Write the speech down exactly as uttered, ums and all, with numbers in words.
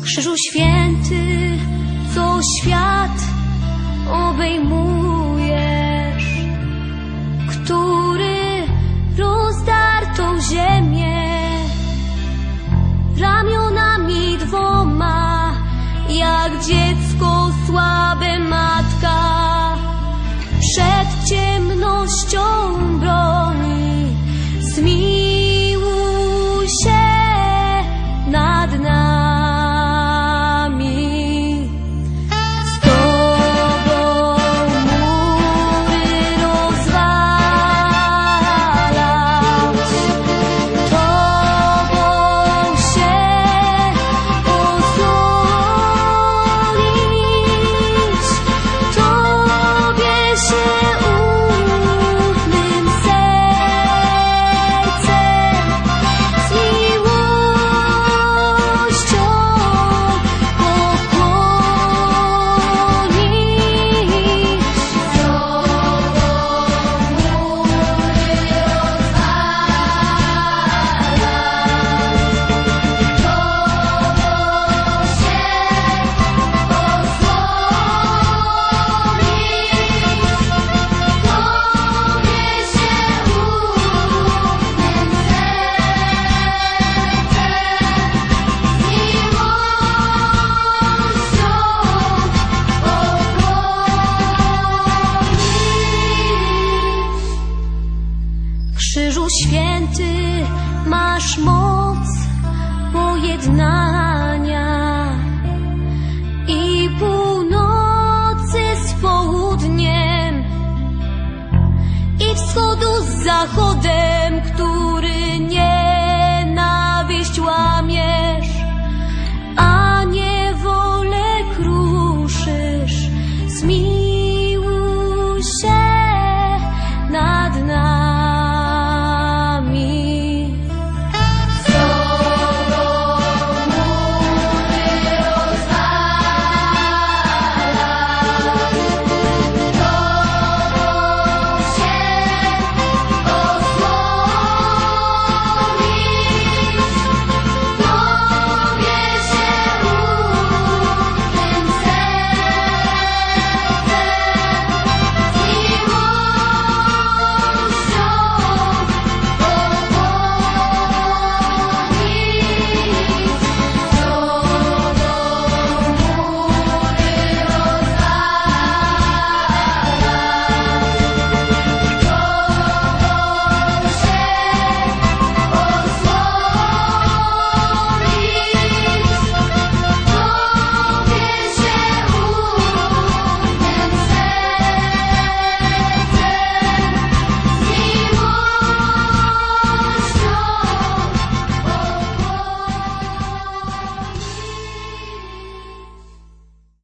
Krzyżu święty, co świat obejmujesz, który rozdartą ziemię ramionami dwoma, jak dziecko słabe matka, przed ciemnością broni. Zmiłuj się nad nami. Z Tobą mury rozwalać, Tobą się oslonić, Tobie się ufnym sercem z miłością pokłonić. Z Tobą mury Krzyżu święty, masz moc pojednania i północy z południem, i wschodu z zachodem.